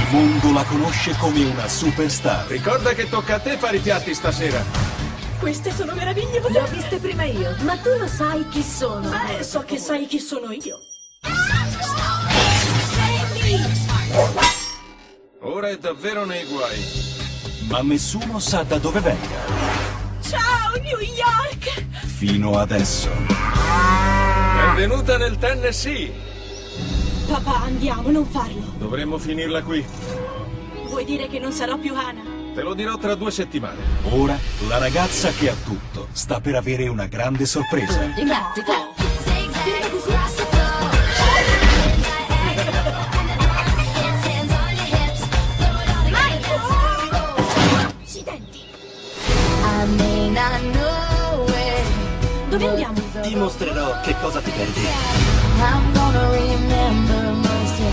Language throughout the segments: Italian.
mondo la conosce come una superstar. Ricorda che tocca a te fare i piatti stasera. Queste sono meravigliose. Le ho viste prima io. Ma tu lo sai chi sono? Beh, so che sai chi sono io. Ora è davvero nei guai. Ma nessuno sa da dove venga. Ciao, New York! Fino adesso. Benvenuta nel Tennessee. Papà, andiamo, non farlo. Dovremmo finirla qui. Vuoi dire che non sarò più Hannah? Te lo dirò tra 2 settimane. Ora la ragazza che ha tutto sta per avere una grande sorpresa. Accidenti. Dove Dove andiamo? Ti mostrerò che cosa ti perdi. I'm gonna remember most of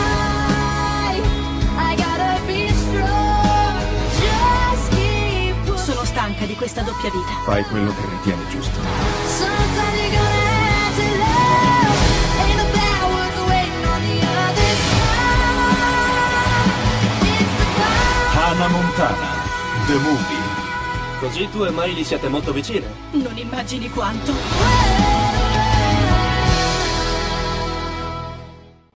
I gotta be strong. Just keep Sono stanca di questa doppia vita. Fai quello che ritieni giusto. Sometimes you're gonna have to love. Ain't a bad word waiting on the other side. It's the cloud. Hannah Montana, The Movie. Così tu e Miley siete molto vicine. Non immagini quanto. Well,